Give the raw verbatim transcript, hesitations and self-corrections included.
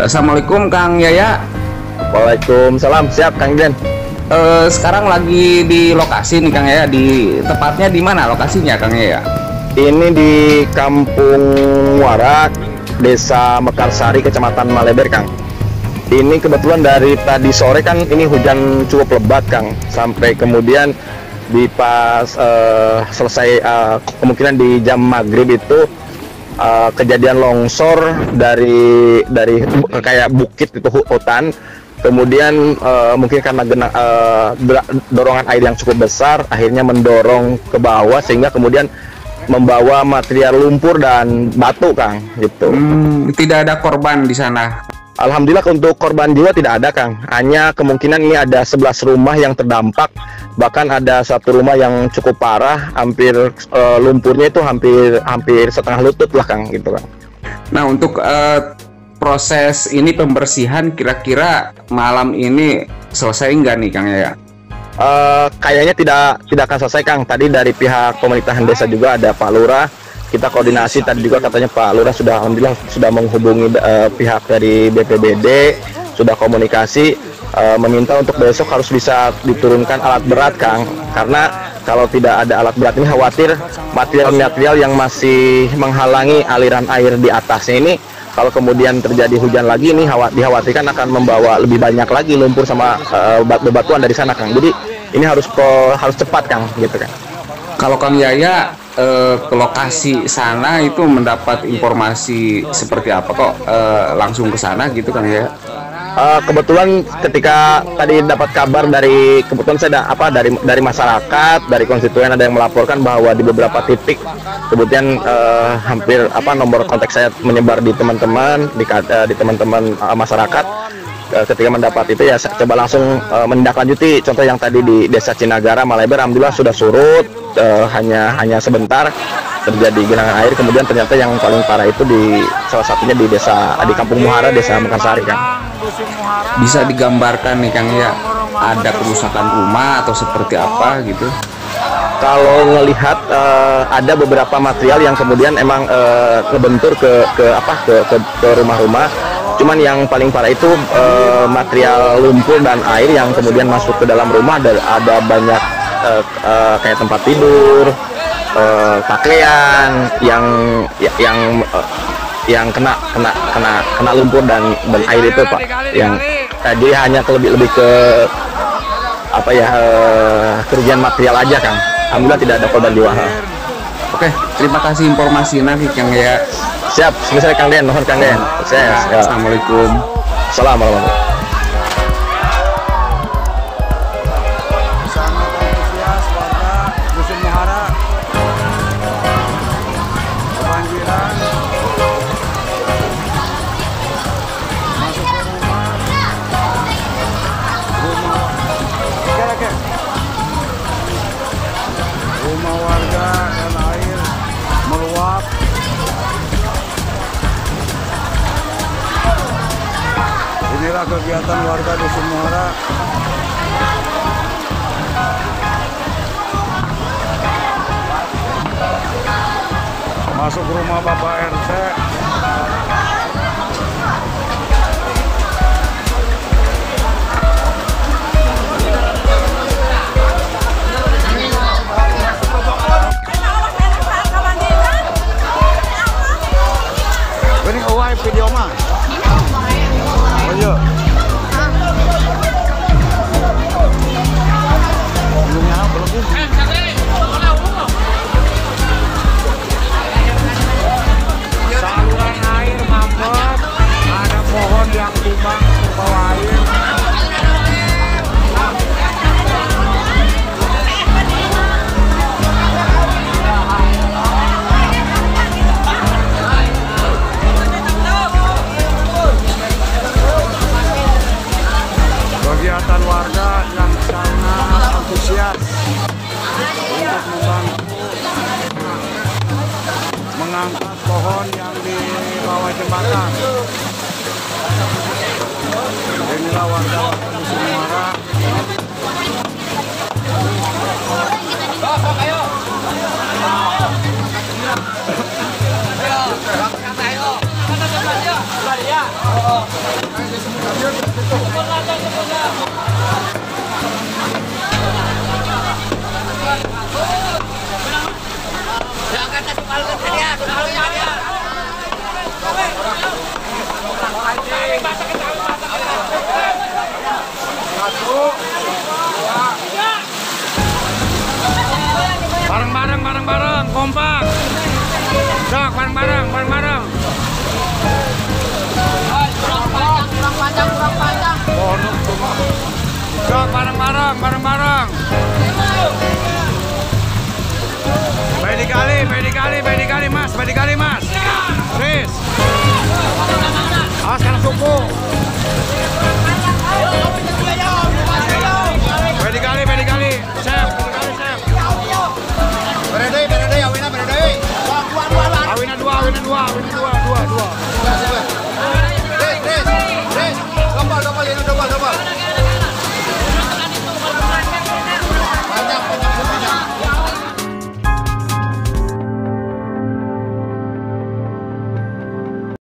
Assalamualaikum Kang Yaya. Waalaikumsalam, siap Kang Den. Eh, sekarang lagi di lokasi nih Kang Yaya, di tepatnya di mana lokasinya Kang Yaya? Ini di Kampung Muara, Desa Mekarsari, Kecamatan Maleber Kang. Ini kebetulan dari tadi sore kan ini hujan cukup lebat Kang, sampai kemudian di pas uh, selesai uh, kemungkinan di jam maghrib itu uh, kejadian longsor dari dari kayak bukit itu hutan, kemudian uh, mungkin karena gena, uh, dorongan air yang cukup besar akhirnya mendorong ke bawah sehingga kemudian membawa material lumpur dan batu Kang gitu. Hmm, tidak ada korban di sana. Alhamdulillah untuk korban jiwa tidak ada Kang, hanya kemungkinan ini ada sebelas rumah yang terdampak, bahkan ada satu rumah yang cukup parah, hampir uh, lumpurnya itu hampir hampir setengah lutut lah Kang gitu Kang. Nah untuk uh, proses ini pembersihan kira-kira malam ini selesai nggak nih Kang Yaya? Uh, kayaknya tidak tidak akan selesai Kang. Tadi dari pihak pemerintahan desa juga ada Pak Lurah, kita koordinasi tadi juga katanya Pak Lurah sudah alhamdulillah sudah menghubungi uh, pihak dari B P B D, sudah komunikasi uh, meminta untuk besok harus bisa diturunkan alat berat Kang, karena kalau tidak ada alat berat ini khawatir material-material yang masih menghalangi aliran air di atasnya ini kalau kemudian terjadi hujan lagi ini dikhawatirkan akan membawa lebih banyak lagi lumpur sama uh, bebatuan dari sana Kang. Jadi ini harus ke, harus cepat Kang gitu kan. Kalau Kang Yaya eh, ke lokasi sana itu mendapat informasi seperti apa kok eh, langsung ke sana gitu Kang Yaya? Uh, kebetulan ketika tadi dapat kabar dari kebetulan saya ada, apa dari dari masyarakat, dari konstituen ada yang melaporkan bahwa di beberapa titik kemudian uh, hampir apa nomor kontak saya menyebar di teman-teman di uh, di teman-teman uh, masyarakat. Uh, ketika mendapat itu ya saya coba langsung uh, menindaklanjuti, contoh yang tadi di Desa Cinagara Maleber alhamdulillah sudah surut, uh, hanya hanya sebentar terjadi genangan air, kemudian ternyata yang paling parah itu di salah satunya di desa di Kampung Muara, Desa Mekarsari Kang. Bisa digambarkan nih Kang ya, ada kerusakan rumah atau seperti apa gitu? Kalau ngelihat uh, ada beberapa material yang kemudian emang uh, ngebentur ke ke apa ke ke, ke rumah-rumah. Cuman yang paling parah itu uh, material lumpur dan air yang kemudian masuk ke dalam rumah. Ada, ada banyak uh, uh, kayak tempat tidur, uh, pakaian yang yang uh, yang kena kena kena kena lumpur dan dan air itu Pak. Yang uh, jadi hanya lebih lebih ke apa ya uh, kerugian material aja Kang. Alhamdulillah tidak ada korban jiwa. Oke, terima kasih informasi nanti Kang ya. Siap, misalnya Kang Den, mohon Kang Den. Saya, ya. Assalamualaikum. Assalamualaikum. Rumah warga dan air meluap. Inilah kegiatan warga Dusun Muara. Masuk rumah Bapak R T. Ini awal video mah. Oh iya. Belum nyala belum. Saluran air mampet, ada pohon yang tumbang ke bawah air. Kegiatan warga yang sangat antusias. Bareng-bareng, bareng-bareng, kompak. Sok, bareng-bareng, bareng-bareng. Kurang panjang, kurang panjang, kurang panjang. Sok, bareng-bareng, bareng-bareng. Baik dikali, baik dikali, baik dikali.